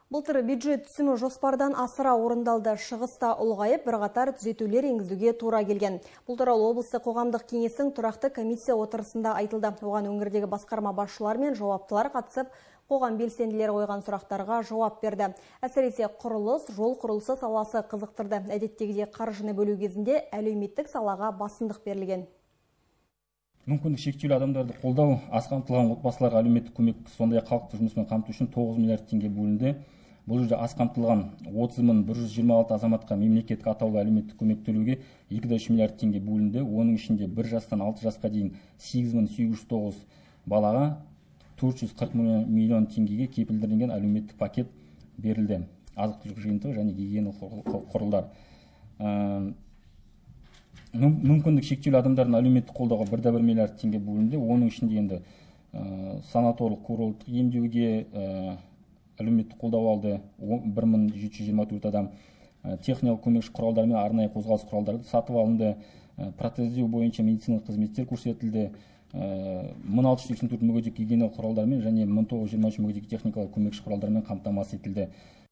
Былтыр бюджет түсімі жоспардан асыра орындалды. Шығыста ұлғайып, бірқатар түзетулер енгізуге тура келген. Бұл туралы облыстық қоғамдық кеңестің тұрақты комиссия отырысында айтылды. Оған өңірдегі басқарма басшылар мен жауаптылар қатысып, қоғам белсенділері қойған сұрақтарға жауап берді. Әсіресе құрылыс, жол құрылысы саласы қызықтырды. Әдеттегідей қаржыны бөлу кезінде әлеуметтік салаға басымдық берілген. Мүмкіндік шектеулі адамдарды қолдау, аз қамтылған отбасыларға әлеуметтік көмек, сондай-ақ халықты жұмыспен қамту үшін 9 миллиард теңге бөлінді. Бұл жерде аз қамтылған 30.126 азаматқа мемлекеттік атаулы әлеуметтік көмек төлеуге 2,3 миллиард теңге бөлінді. Оның ішінде 1 жастан 6 жасқа дейін 8.809 балаға 440 миллион теңгеге кепілдірілген әлеуметтік пакет берілді. Азық-түлік жиынтығы және гигиеналық құралдар. Мүмкіндік шектеулі адамдардың әлеуметтік қолдауға 1,1 миллиард теңге бөлінді. Оның ішінде енді санаторлық курорттық емдеуге әлеуметтік қолдау алды 1724 адам. Техникалық көмекші құралдар мен арнайы қозғалыс құралдары сатып алынды. Протездеу бойынша медициналық қызметтер көрсетілді. 1684 мүгедек гигиеналық құралдармен және 1923 мүгедек техникалық көмекші құралдармен қамтамасыз етілді.